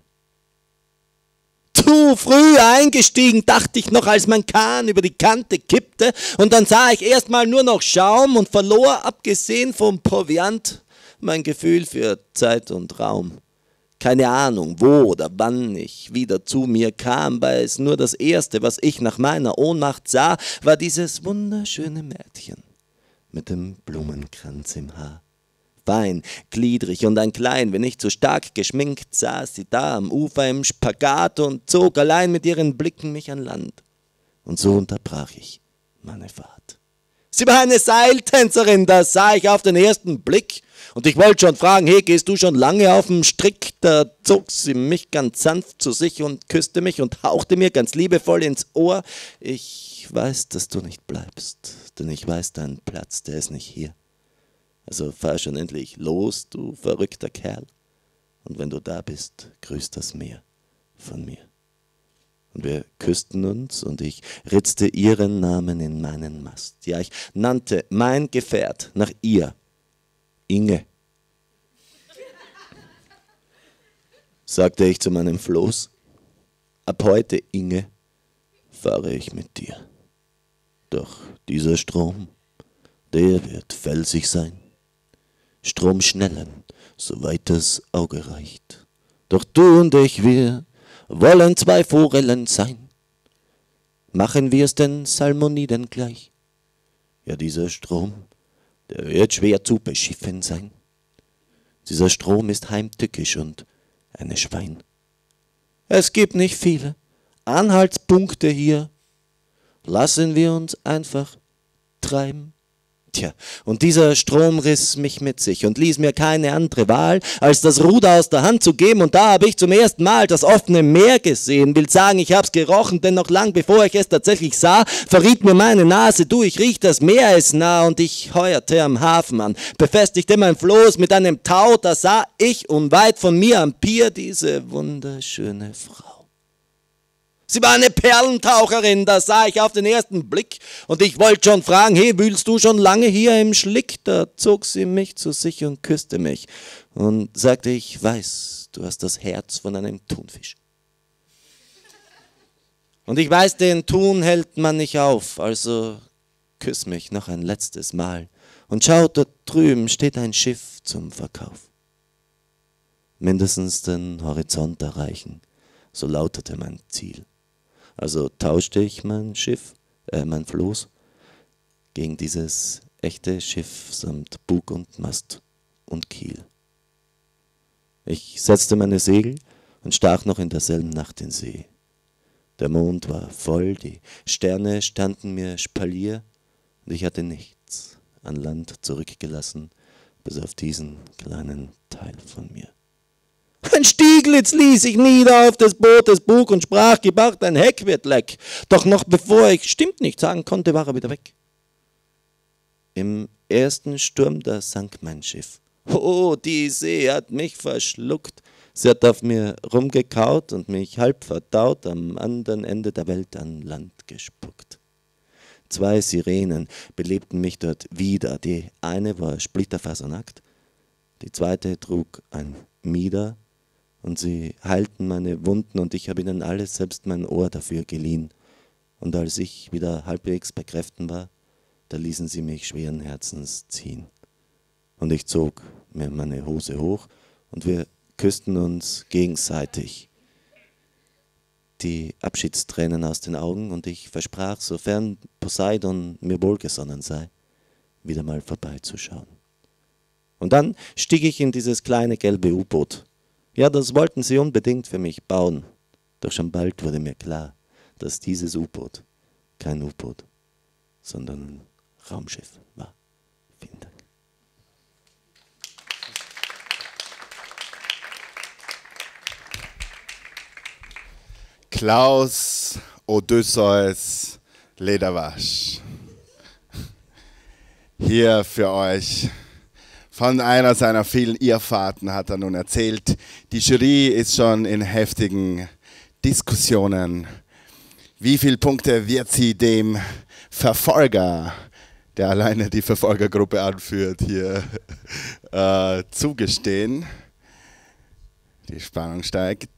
Zu früh eingestiegen, dachte ich noch, als mein Kahn über die Kante kippte. Und dann sah ich erstmal nur noch Schaum und verlor, abgesehen vom Proviant, mein Gefühl für Zeit und Raum. Keine Ahnung, wo oder wann ich wieder zu mir kam, weil es nur das Erste, was ich nach meiner Ohnmacht sah, war dieses wunderschöne Mädchen mit dem Blumenkranz im Haar. Fein, gliedrig und ein klein wenig zu stark geschminkt, saß sie da am Ufer im Spagat und zog allein mit ihren Blicken mich an Land. Und so unterbrach ich meine Fahrt. Sie war eine Seiltänzerin, das sah ich auf den ersten Blick. Und ich wollte schon fragen, hey, gehst du schon lange auf dem Strick? Da zog sie mich ganz sanft zu sich und küsste mich und hauchte mir ganz liebevoll ins Ohr. Ich weiß, dass du nicht bleibst, denn ich weiß, dein Platz, der ist nicht hier. Also fahr schon endlich los, du verrückter Kerl. Und wenn du da bist, grüßt das Meer von mir. Und wir küssten uns und ich ritzte ihren Namen in meinen Mast. Ja, ich nannte mein Gefährt nach ihr. Inge, sagte ich zu meinem Floß, ab heute, Inge, fahre ich mit dir. Doch dieser Strom, der wird felsig sein, stromschnellen, soweit das Auge reicht. Doch du und ich, wir wollen zwei Forellen sein. Machen wir es den Salmoniden gleich? Ja, dieser Strom, der wird schwer zu beschiffen sein. Dieser Strom ist heimtückisch und eine Schwein. Es gibt nicht viele Anhaltspunkte hier. Lassen wir uns einfach treiben. Tja, und dieser Strom riss mich mit sich und ließ mir keine andere Wahl, als das Ruder aus der Hand zu geben. Und da habe ich zum ersten Mal das offene Meer gesehen. Will sagen, ich hab's gerochen, denn noch lang bevor ich es tatsächlich sah, verriet mir meine Nase, du, ich riech, das Meer ist nah. Und ich heuerte am Hafen an, befestigte mein Floß mit einem Tau, da sah ich unweit von mir am Pier diese wunderschöne Frau. Sie war eine Perlentaucherin, das sah ich auf den ersten Blick. Und ich wollte schon fragen, hey, wühlst du schon lange hier im Schlick? Da zog sie mich zu sich und küsste mich und sagte, ich weiß, du hast das Herz von einem Thunfisch. Und ich weiß, den Thun hält man nicht auf, also küss mich noch ein letztes Mal. Und schau, dort drüben steht ein Schiff zum Verkauf. Mindestens den Horizont erreichen, so lautete mein Ziel. Also tauschte ich mein Schiff, äh, mein Floß, gegen dieses echte Schiff samt Bug und Mast und Kiel. Ich setzte meine Segel und stach noch in derselben Nacht in See. Der Mond war voll, die Sterne standen mir Spalier und ich hatte nichts an Land zurückgelassen, bis auf diesen kleinen Teil von mir. Ein Stieglitz ließ sich nieder auf des Bootes Bug und sprach, gebracht, ein Heck wird leck. Doch noch bevor ich stimmt nicht sagen konnte, war er wieder weg. Im ersten Sturm, da sank mein Schiff. Oh, die See hat mich verschluckt. Sie hat auf mir rumgekaut und mich halb verdaut am anderen Ende der Welt an Land gespuckt. Zwei Sirenen belebten mich dort wieder. Die eine war splitterfasernackt, die zweite trug ein Mieder und sie heilten meine Wunden und ich habe ihnen alles, selbst mein Ohr, dafür geliehen. Und als ich wieder halbwegs bei Kräften war, da ließen sie mich schweren Herzens ziehen. Und ich zog mir meine Hose hoch und wir küssten uns gegenseitig. Die Abschiedstränen aus den Augen und ich versprach, sofern Poseidon mir wohlgesonnen sei, wieder mal vorbeizuschauen. Und dann stieg ich in dieses kleine gelbe U-Boot. Ja, das wollten sie unbedingt für mich bauen. Doch schon bald wurde mir klar, dass dieses U-Boot kein U-Boot, sondern ein Raumschiff war. Vielen Dank. Klaus Odysseus Lederwasch. Hier für euch. Von einer seiner vielen Irrfahrten hat er nun erzählt. Die Jury ist schon in heftigen Diskussionen. Wie viele Punkte wird sie dem Verfolger, der alleine die Verfolgergruppe anführt, hier äh, zugestehen? Die Spannung steigt.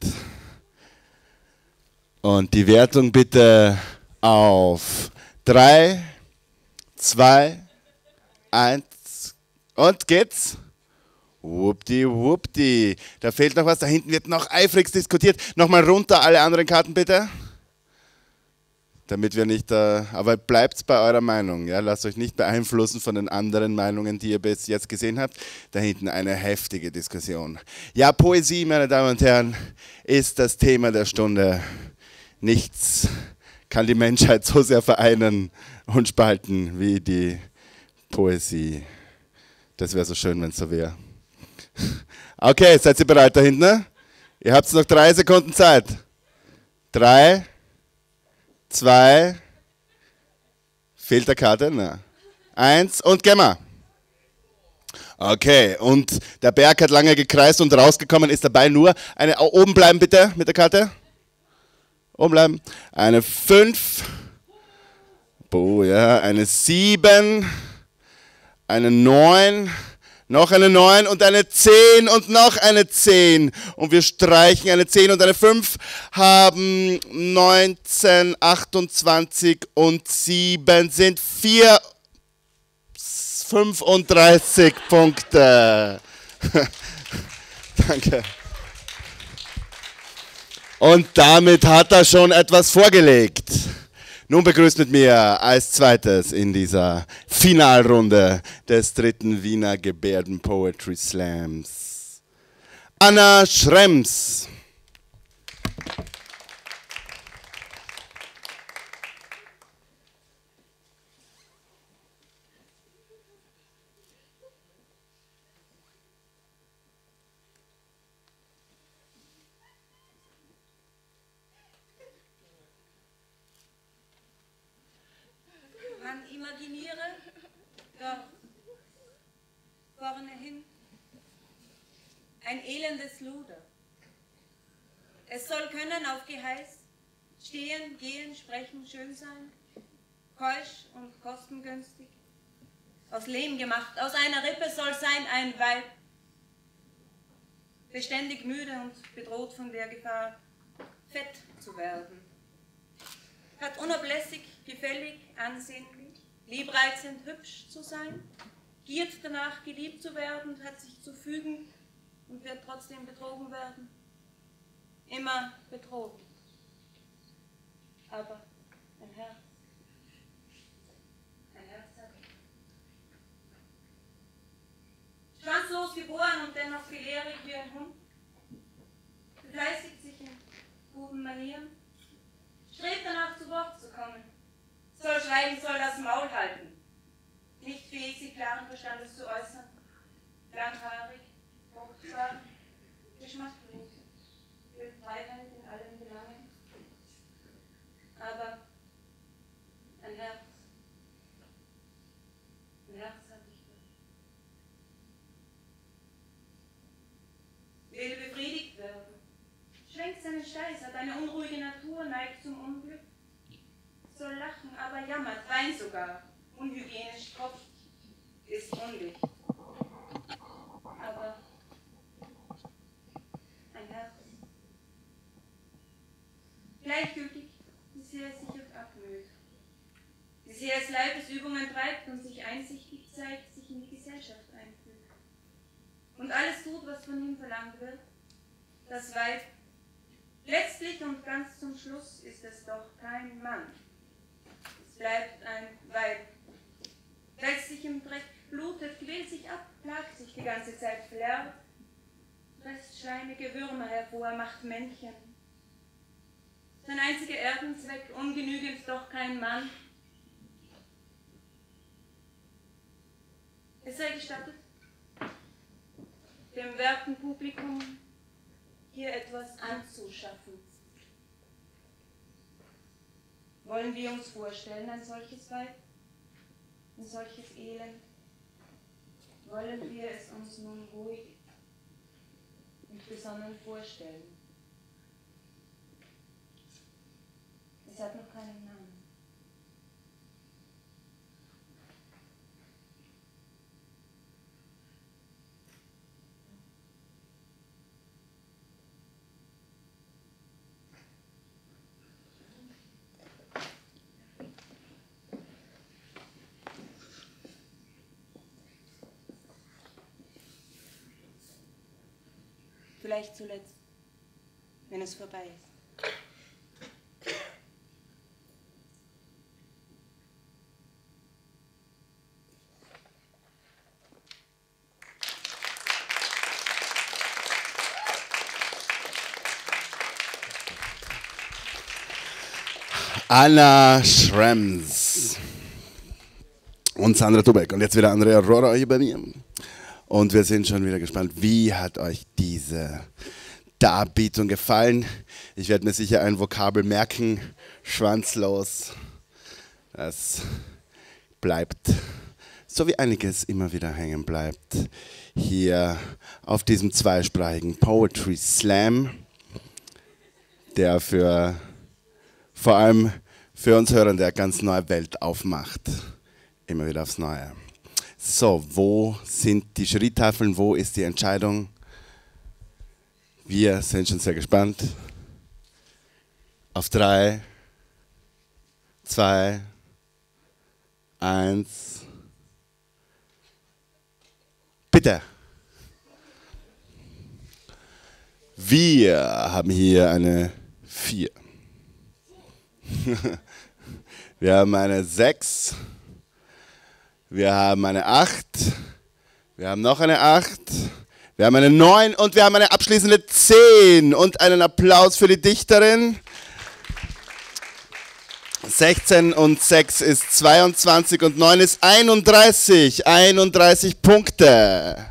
Und die Wertung bitte auf drei, zwei, eins und geht's. Wuppdi, wuppdi. Da fehlt noch was, da hinten wird noch eifrigst diskutiert. Nochmal runter, alle anderen Karten bitte. Damit wir nicht, äh, aber bleibt bei eurer Meinung. Ja? Lasst euch nicht beeinflussen von den anderen Meinungen, die ihr bis jetzt gesehen habt. Da hinten eine heftige Diskussion. Ja, Poesie, meine Damen und Herren, ist das Thema der Stunde. Nichts kann die Menschheit so sehr vereinen und spalten wie die Poesie. Das wäre so schön, wenn es so wäre. Okay, seid ihr bereit da hinten? Ne? Ihr habt noch drei Sekunden Zeit. Drei, zwei, fehlt der Karte? Na. Eins und gehen wir. Okay, und der Berg hat lange gekreist und rausgekommen ist dabei nur eine, oben bleiben bitte mit der Karte. Oben bleiben. Eine fünf, oh ja, eine sieben, eine neun, noch eine neun und eine zehn und noch eine zehn. Und wir streichen eine zehn und eine fünf, haben neunzehn, achtundzwanzig und sieben sind vier, fünfunddreißig Punkte. Danke. Und damit hat er schon etwas vorgelegt. Nun begrüßt mit mir als zweites in dieser Finalrunde des dritten Wiener Gebärden Poetry Slams Anna Schrems. Vorne hin ein elendes Luder. Es soll können auf Geheiß stehen, gehen, sprechen, schön sein, keusch und kostengünstig, aus Lehm gemacht, aus einer Rippe soll sein ein Weib, beständig müde und bedroht von der Gefahr, fett zu werden, hat unablässig, gefällig, ansehnlich, liebreizend, hübsch zu sein, giert danach, geliebt zu werden, hat sich zu fügen und wird trotzdem betrogen werden. Immer betrogen. Aber ein Herz, ein Herz hat er. Schwanzlos geboren und dennoch gelehrig wie ein Hund, befleißigt sich in guten Manieren, strebt danach zu Wort zu kommen, soll schweigen, soll das Maul halten, nicht fähig, sich klaren Verstandes zu äußern, Steiß hat eine unruhige Natur, neigt zum Unglück. Soll lachen, aber jammert, weint sogar. Unhygienisch tropft, ist undicht. Aber ein Herz. Gleichgültig, wie sehr es sich auch abmüht. Wie sehr es Leibesübungen treibt und sich einsichtig zeigt, sich in die Gesellschaft einfügt. Und alles tut, was von ihm verlangt wird. Das Weib. Letztlich und ganz zum Schluss ist es doch kein Mann. Es bleibt ein Weib. Wälzt sich im Dreck, blutet, quält sich ab, plagt sich die ganze Zeit, verlernt, presst schleimige Würmer hervor, macht Männchen. Sein einziger Erdenzweck, ungenügend, doch kein Mann. Es sei gestattet, dem werten Publikum hier etwas anzuschaffen. Wollen wir uns vorstellen, ein solches Weib, ein solches Elend? Wollen wir es uns nun ruhig und besonnen vorstellen? Es hat noch keinen Namen. Vielleicht zuletzt, wenn es vorbei ist. Anna Schrems und Sandra Tubeck. Und jetzt wieder Andrea Rohrer hier bei mir. Und wir sind schon wieder gespannt, wie hat euch diese Darbietung gefallen? Ich werde mir sicher ein Vokabel merken, schwanzlos. Das bleibt, so wie einiges immer wieder hängen bleibt, hier auf diesem zweisprachigen Poetry Slam, der für, vor allem für uns Hörende eine ganz neue Welt aufmacht. Immer wieder aufs Neue. So, wo sind die Jurytafeln? Wo ist die Entscheidung? Wir sind schon sehr gespannt. Auf drei, zwei, eins. Bitte. Wir haben hier eine vier. Wir haben eine sechs. Wir haben eine acht, wir haben noch eine acht, wir haben eine neun und wir haben eine abschließende zehn. Und einen Applaus für die Dichterin. sechzehn und sechs ist zweiundzwanzig und neun ist einunddreißig. einunddreißig Punkte.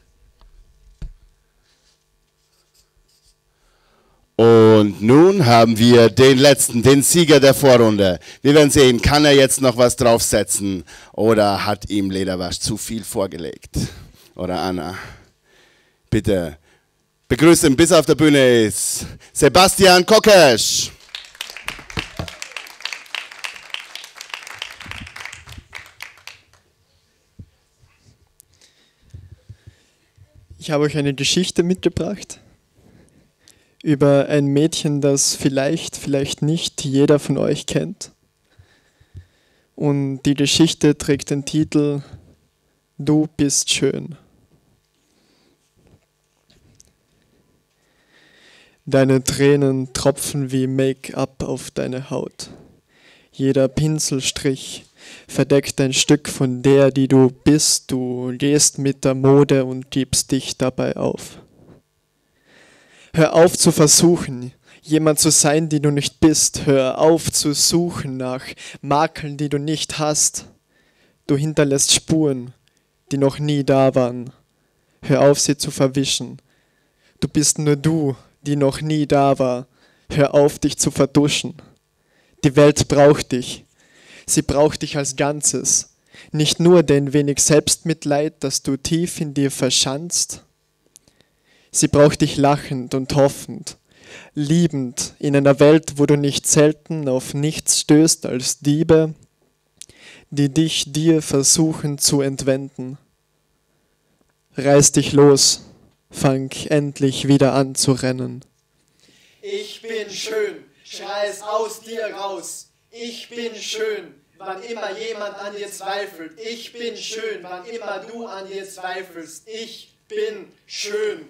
Und nun haben wir den letzten, den Sieger der Vorrunde. Wir werden sehen, kann er jetzt noch was draufsetzen oder hat ihm Lederwasch zu viel vorgelegt? Oder Anna? Bitte begrüßen, bis auf der Bühne ist Sebastian Kokesch. Ich habe euch eine Geschichte mitgebracht über ein Mädchen, das vielleicht, vielleicht nicht jeder von euch kennt. Und die Geschichte trägt den Titel Du bist schön. Deine Tränen tropfen wie Make-up auf deine Haut. Jeder Pinselstrich verdeckt ein Stück von der, die du bist. Du gehst mit der Mode und gibst dich dabei auf. Hör auf zu versuchen, jemand zu sein, die du nicht bist. Hör auf zu suchen nach Makeln, die du nicht hast. Du hinterlässt Spuren, die noch nie da waren. Hör auf, sie zu verwischen. Du bist nur du, die noch nie da war. Hör auf, dich zu verduschen. Die Welt braucht dich. Sie braucht dich als Ganzes. Nicht nur den wenig Selbstmitleid, das du tief in dir verschanzt. Sie braucht dich lachend und hoffend, Liebend in einer Welt, wo du nicht selten auf nichts stößt als Diebe, die dich dir versuchen zu entwenden. Reiß dich los, fang endlich wieder an zu rennen. Ich bin schön, schrei es aus dir raus. Ich bin schön, wann immer jemand an dir zweifelt. Ich bin schön, wann immer du an dir zweifelst. Ich bin schön.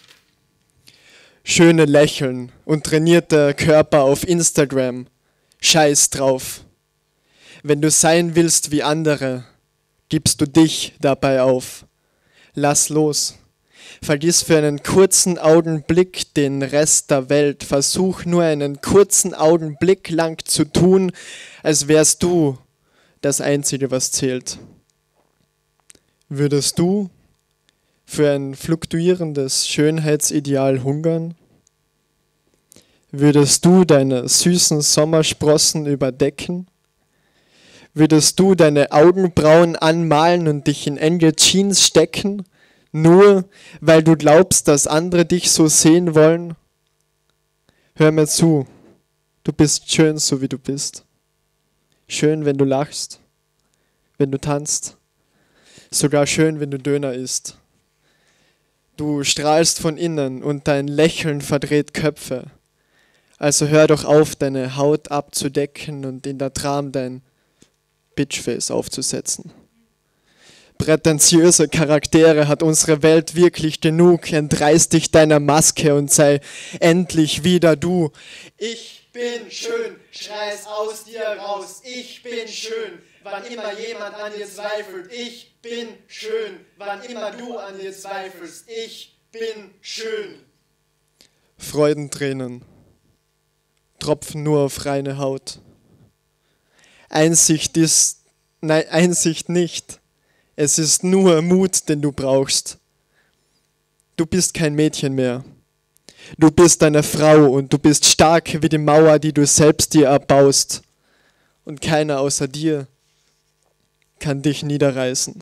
Schöne Lächeln und trainierter Körper auf Instagram. Scheiß drauf. Wenn du sein willst wie andere, gibst du dich dabei auf. Lass los. Vergiss für einen kurzen Augenblick den Rest der Welt. Versuch nur einen kurzen Augenblick lang zu tun, als wärst du das Einzige, was zählt. Würdest du für ein fluktuierendes Schönheitsideal hungern? Würdest du deine süßen Sommersprossen überdecken? Würdest du deine Augenbrauen anmalen und dich in enge Jeans stecken, nur weil du glaubst, dass andere dich so sehen wollen? Hör mir zu, du bist schön, so wie du bist. Schön, wenn du lachst, wenn du tanzt, sogar schön, wenn du Döner isst. Du strahlst von innen und dein Lächeln verdreht Köpfe. Also hör doch auf, deine Haut abzudecken und in der Tram dein Bitchface aufzusetzen. Prätentiöse Charaktere hat unsere Welt wirklich genug. Entreiß dich deiner Maske und sei endlich wieder du. Ich bin schön, schrei es aus dir raus. Ich bin schön, wann immer jemand an dir zweifelt. Ich bin schön, wann immer du an dir zweifelst. Ich bin schön. Freudentränen tropfen nur auf reine Haut. Einsicht ist, nein, Einsicht nicht. Es ist nur Mut, den du brauchst. Du bist kein Mädchen mehr. Du bist eine Frau und du bist stark wie die Mauer, die du selbst dir erbaust. Und keiner außer dir kann dich niederreißen.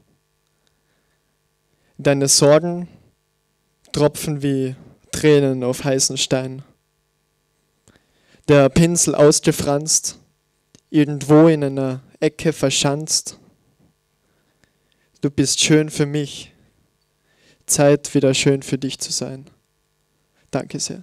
Deine Sorgen tropfen wie Tränen auf heißen Stein. Der Pinsel ausgefranst, irgendwo in einer Ecke verschanzt. Du bist schön für mich. Zeit, wieder schön für dich zu sein. Danke sehr.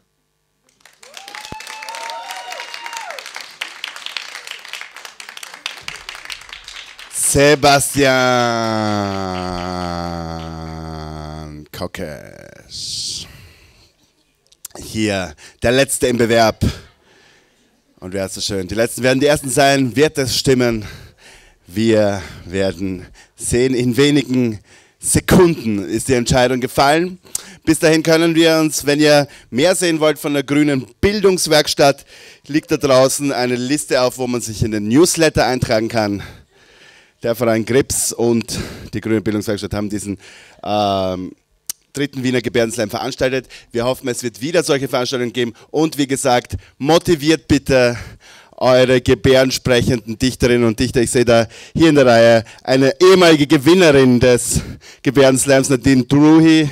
Sebastian Kokesch. Hier, der Letzte im Bewerb. Und wer ist so schön? Die Letzten werden die Ersten sein. Wird es stimmen? Wir werden sehen, in wenigen Sekunden ist die Entscheidung gefallen. Bis dahin können wir uns, wenn ihr mehr sehen wollt von der Grünen Bildungswerkstatt, liegt da draußen eine Liste auf, wo man sich in den Newsletter eintragen kann. Der Verein Grips und die Grüne Bildungswerkstatt haben diesen ähm, dritten Wiener Gebärdenslam veranstaltet. Wir hoffen, es wird wieder solche Veranstaltungen geben. Und wie gesagt, motiviert bitte eure gebärdensprechenden Dichterinnen und Dichter. Ich sehe da hier in der Reihe eine ehemalige Gewinnerin des Gebärdenslams, Nadine Druhi.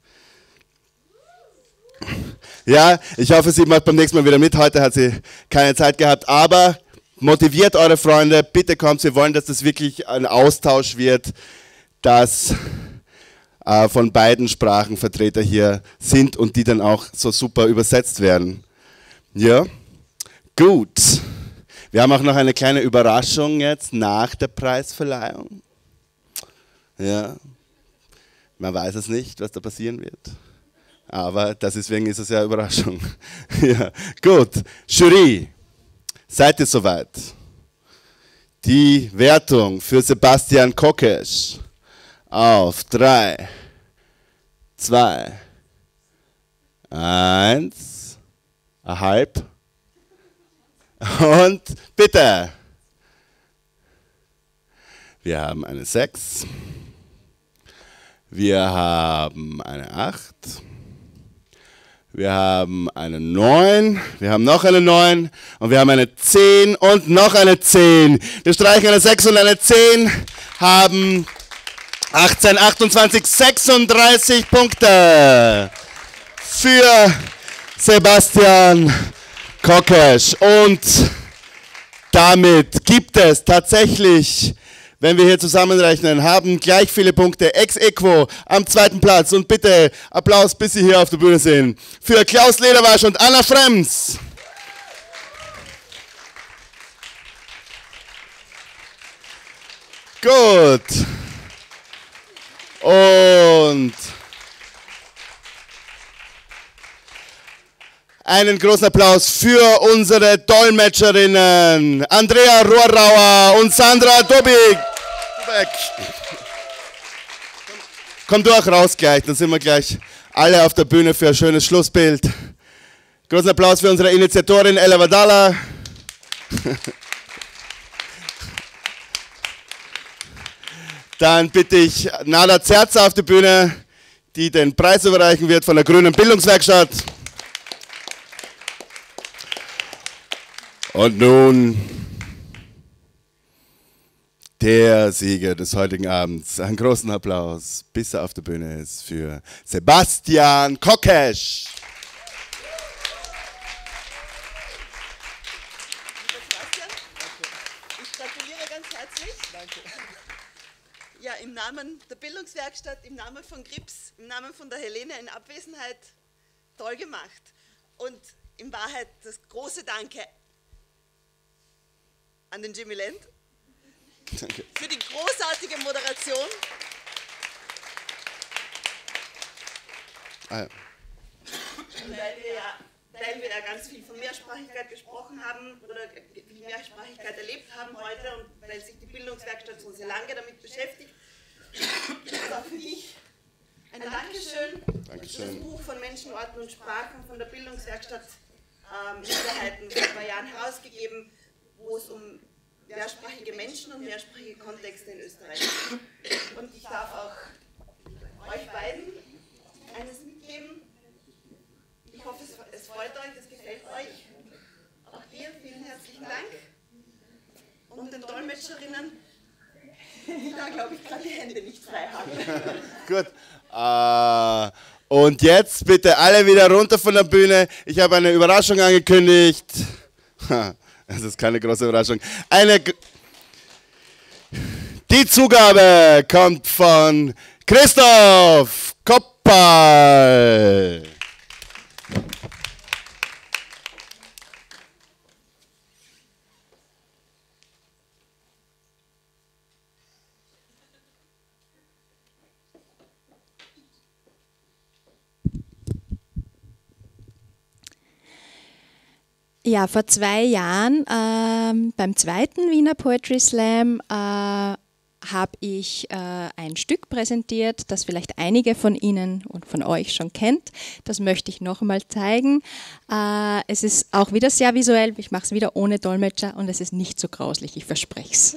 Ja, ich hoffe, sie macht beim nächsten Mal wieder mit. Heute hat sie keine Zeit gehabt, aber motiviert eure Freunde. Bitte kommt, wir wollen, dass das wirklich ein Austausch wird, dass äh, von beiden Sprachen Vertreter hier sind und die dann auch so super übersetzt werden. Ja, gut. Wir haben auch noch eine kleine Überraschung jetzt nach der Preisverleihung. Ja, man weiß es nicht, was da passieren wird. Aber deswegen ist es ja eine Überraschung. Ja, gut. Jury, seid ihr soweit? Die Wertung für Sebastian Kokesch auf drei, zwei, eins, halb. Und bitte. Wir haben eine sechs. Wir haben eine acht. Wir haben eine neun. Wir haben noch eine neun. Und wir haben eine zehn und noch eine zehn. Wir streichen eine sechs und eine zehn. Haben achtzehn, achtundzwanzig, sechsunddreißig Punkte für Sebastian Kokesch. Und damit gibt es tatsächlich, wenn wir hier zusammenrechnen, haben gleich viele Punkte ex aequo am zweiten Platz. Und bitte Applaus, bis Sie hier auf der Bühne sind, für Klaus Lederwasch und Anna Frems. Gut. Und einen großen Applaus für unsere Dolmetscherinnen Andrea Rohrauer und Sandra Dobik. Komm durch, raus gleich, dann sind wir gleich alle auf der Bühne für ein schönes Schlussbild. Großen Applaus für unsere Initiatorin Ella Vadala. Dann bitte ich Nada Zerza auf die Bühne, die den Preis überreichen wird von der Grünen Bildungswerkstatt. Und nun der Sieger des heutigen Abends. Einen großen Applaus, bis er auf der Bühne ist, für Sebastian Kokesch. Ich gratuliere ganz herzlich. Danke. Ja, im Namen der Bildungswerkstatt, im Namen von Grips, im Namen von der Helene in Abwesenheit, toll gemacht. Und in Wahrheit das große Danke an den Jimmy Lent Danke. Für die großartige Moderation. Ah, ja. Weil wir, ja, weil wir ja ganz viel von Mehrsprachigkeit gesprochen haben oder viel Mehrsprachigkeit erlebt haben heute und weil sich die Bildungswerkstatt so sehr lange damit beschäftigt, ist auch für dich ein Dankeschön, Dankeschön. Für das Buch von Menschen, Orten und Sprachen von der Bildungswerkstatt ähm, Minderheiten vor zwei Jahren herausgegeben, wo es um mehrsprachige Menschen und mehrsprachige Kontexte in Österreich geht. Und ich darf auch euch beiden eines mitgeben. Ich hoffe, es, es freut euch, es gefällt euch. Auch dir vielen herzlichen Dank. Und den Dolmetscherinnen, die da, glaube ich, gerade die Hände nicht frei haben. Gut. Uh, und jetzt bitte alle wieder runter von der Bühne. Ich habe eine Überraschung angekündigt. Das ist keine große Überraschung. Eine Die Zugabe kommt von Christoph Koppal. Ja, vor zwei Jahren ähm, beim zweiten Wiener Poetry Slam äh, habe ich äh, ein Stück präsentiert, das vielleicht einige von Ihnen und von euch schon kennt. Das möchte ich noch einmal zeigen. Äh, es ist auch wieder sehr visuell, ich mache es wieder ohne Dolmetscher und es ist nicht so grauslich, ich verspreche es.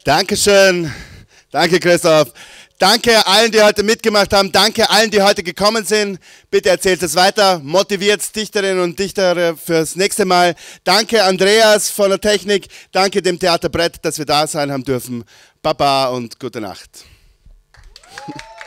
Dankeschön. Danke, Christoph. Danke allen, die heute mitgemacht haben. Danke allen, die heute gekommen sind. Bitte erzählt es weiter. Motiviert Dichterinnen und Dichter fürs nächste Mal. Danke, Andreas von der Technik. Danke dem Theaterbrett, dass wir da sein haben dürfen. Baba und gute Nacht.